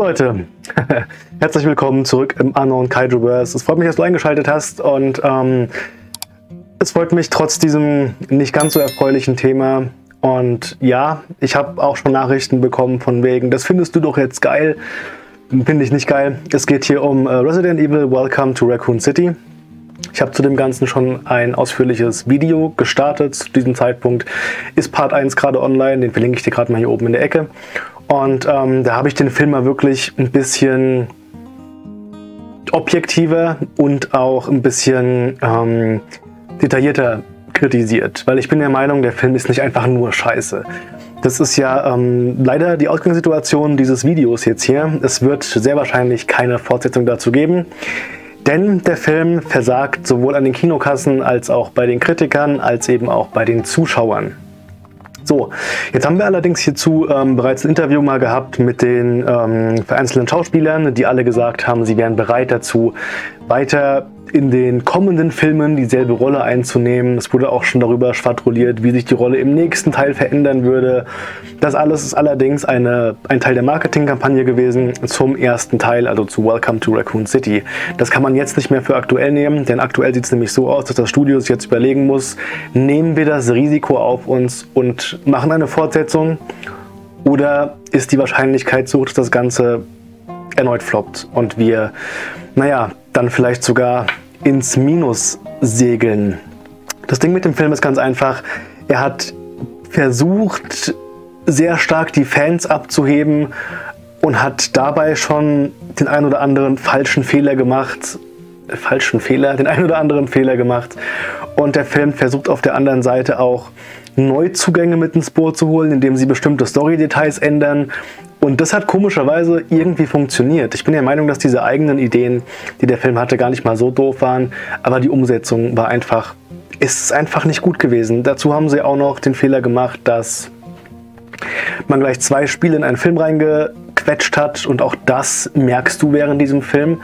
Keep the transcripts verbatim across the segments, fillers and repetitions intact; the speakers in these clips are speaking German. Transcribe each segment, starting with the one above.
Leute, herzlich willkommen zurück im Unknown Kaijuverse. Es freut mich, dass du eingeschaltet hast und ähm, es freut mich trotz diesem nicht ganz so erfreulichen Thema. Und ja, ich habe auch schon Nachrichten bekommen von wegen, das findest du doch jetzt geil. Finde ich nicht geil. Es geht hier um äh, Resident Evil Welcome to Raccoon City. Ich habe zu dem Ganzen schon ein ausführliches Video gestartet. Zu diesem Zeitpunkt ist Part eins gerade online, den verlinke ich dir gerade mal hier oben in der Ecke. Und ähm, da habe ich den Film mal wirklich ein bisschen objektiver und auch ein bisschen ähm, detaillierter kritisiert. Weil ich bin der Meinung, der Film ist nicht einfach nur scheiße. Das ist ja ähm, leider die Ausgangssituation dieses Videos jetzt hier. Es wird sehr wahrscheinlich keine Fortsetzung dazu geben. Denn der Film versagt sowohl an den Kinokassen als auch bei den Kritikern, als eben auch bei den Zuschauern. So, jetzt haben wir allerdings hierzu ähm, bereits ein Interview mal gehabt mit den ähm, vereinzelten Schauspielern, die alle gesagt haben, sie wären bereit dazu, weiter in den kommenden Filmen dieselbe Rolle einzunehmen. Es wurde auch schon darüber schwadroniert, wie sich die Rolle im nächsten Teil verändern würde. Das alles ist allerdings eine, ein Teil der Marketingkampagne gewesen zum ersten Teil, also zu Welcome to Raccoon City. Das kann man jetzt nicht mehr für aktuell nehmen, denn aktuell sieht es nämlich so aus, dass das Studio sich jetzt überlegen muss, nehmen wir das Risiko auf uns und machen eine Fortsetzung, oder ist die Wahrscheinlichkeit so, dass das Ganze erneut floppt und wir, naja, dann vielleicht sogar ins Minus segeln. Das Ding mit dem Film ist ganz einfach, er hat versucht, sehr stark die Fans abzuheben und hat dabei schon den ein oder anderen falschen Fehler gemacht, äh, falschen Fehler, den ein oder anderen Fehler gemacht. Und der Film versucht auf der anderen Seite auch Neuzugänge mit ins Boot zu holen, indem sie bestimmte Story-Details ändern. Und das hat komischerweise irgendwie funktioniert. Ich bin der Meinung, dass diese eigenen Ideen, die der Film hatte, gar nicht mal so doof waren. Aber die Umsetzung war einfach, ist einfach nicht gut gewesen. Dazu haben sie auch noch den Fehler gemacht, dass man gleich zwei Spiele in einen Film reingequetscht hat. Und auch das merkst du während diesem Film.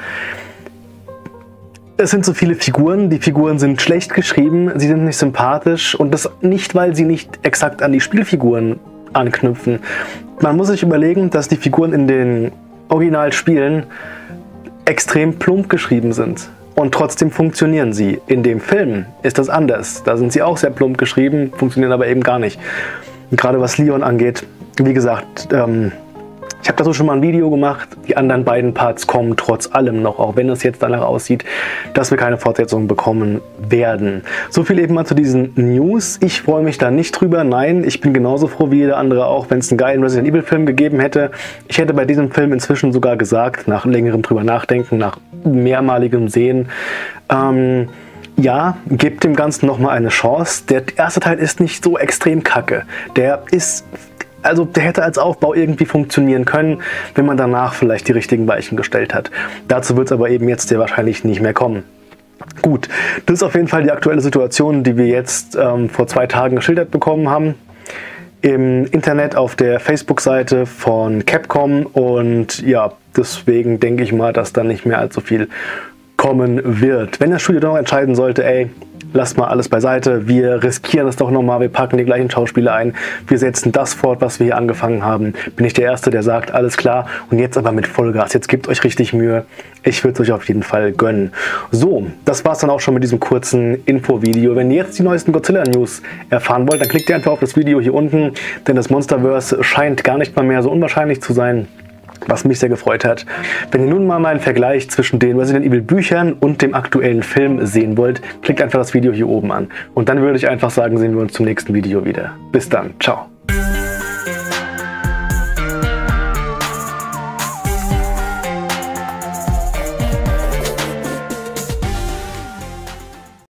Es sind so viele Figuren, die Figuren sind schlecht geschrieben, sie sind nicht sympathisch. Und das nicht, weil sie nicht exakt an die Spielfiguren anknüpfen. Man muss sich überlegen, dass die Figuren in den Originalspielen extrem plump geschrieben sind. Und trotzdem funktionieren sie. In dem Film ist das anders. Da sind sie auch sehr plump geschrieben, funktionieren aber eben gar nicht. Und gerade was Leon angeht, wie gesagt, ähm, ich habe dazu schon mal ein Video gemacht. Die anderen beiden Parts kommen trotz allem noch, auch wenn es jetzt danach aussieht, dass wir keine Fortsetzung bekommen werden. So viel eben mal zu diesen News. Ich freue mich da nicht drüber. Nein, ich bin genauso froh wie jeder andere auch, wenn es einen geilen Resident Evil Film gegeben hätte. Ich hätte bei diesem Film inzwischen sogar gesagt, nach längerem drüber nachdenken, nach mehrmaligem Sehen, ähm, ja, gebt dem Ganzen nochmal eine Chance. Der erste Teil ist nicht so extrem kacke. Der ist... Also der hätte als Aufbau irgendwie funktionieren können, wenn man danach vielleicht die richtigen Weichen gestellt hat. Dazu wird es aber eben jetzt sehr wahrscheinlich nicht mehr kommen. Gut, das ist auf jeden Fall die aktuelle Situation, die wir jetzt ähm, vor zwei Tagen geschildert bekommen haben. Im Internet auf der Facebook-Seite von Capcom, und ja, deswegen denke ich mal, dass da nicht mehr allzu viel kommen wird. Wenn das Studio doch entscheiden sollte, ey, lasst mal alles beiseite, wir riskieren es doch nochmal, wir packen die gleichen Schauspieler ein, wir setzen das fort, was wir hier angefangen haben, bin ich der Erste, der sagt, alles klar, und jetzt aber mit Vollgas, jetzt gebt euch richtig Mühe, ich würde es euch auf jeden Fall gönnen. So, das war es dann auch schon mit diesem kurzen Info-Video. Wenn ihr jetzt die neuesten Godzilla-News erfahren wollt, dann klickt ihr einfach auf das Video hier unten, denn das Monsterverse scheint gar nicht mal mehr so unwahrscheinlich zu sein, was mich sehr gefreut hat. Wenn ihr nun mal einen Vergleich zwischen den Resident Evil Büchern und dem aktuellen Film sehen wollt, klickt einfach das Video hier oben an. Und dann würde ich einfach sagen, sehen wir uns zum nächsten Video wieder. Bis dann, ciao.